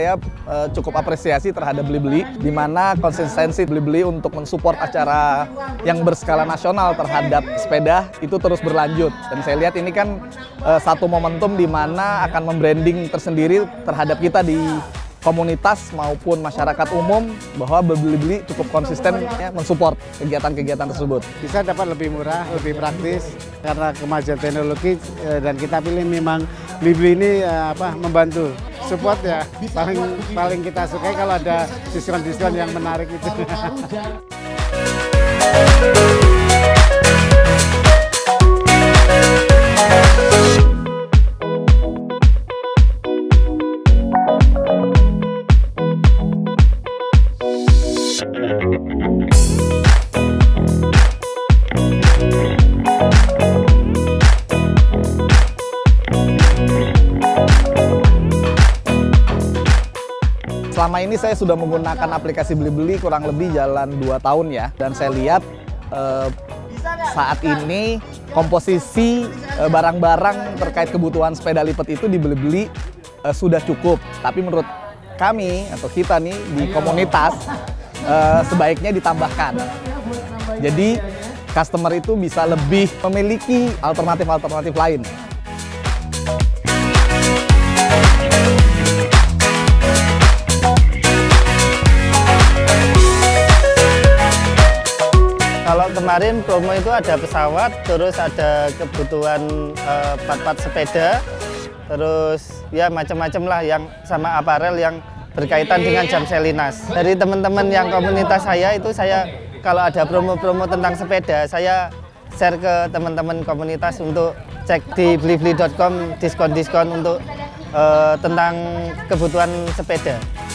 saya cukup apresiasi terhadap Blibli, di mana konsistensi Blibli untuk mensupport acara yang berskala nasional terhadap sepeda itu terus berlanjut. Dan saya lihat ini kan satu momentum di mana akan membranding tersendiri terhadap kita di komunitas maupun masyarakat umum bahwa Blibli cukup konsisten ya, mensupport kegiatan-kegiatan tersebut. Bisa dapat lebih murah, lebih praktis karena kemajuan teknologi dan kita pilih memang Blibli ini membantu support ya. Paling kita sukai kalau ada diskon-diskon yang menarik itu. Selama ini saya sudah menggunakan aplikasi Blibli kurang lebih jalan 2 tahun ya. Dan saya lihat saat ini komposisi barang-barang terkait kebutuhan sepeda lipat itu di Blibli sudah cukup. Tapi menurut kami atau kita nih di komunitas sebaiknya ditambahkan. Jadi customer itu bisa lebih memiliki alternatif-alternatif lain. Kalau kemarin promo itu ada pesawat, terus ada kebutuhan part-part sepeda, terus ya macam-macam lah yang sama aparel yang berkaitan dengan jam Selinas. Dari teman-teman yang komunitas saya itu kalau ada promo-promo tentang sepeda, saya share ke teman-teman komunitas untuk cek di blibli.com diskon-diskon untuk tentang kebutuhan sepeda.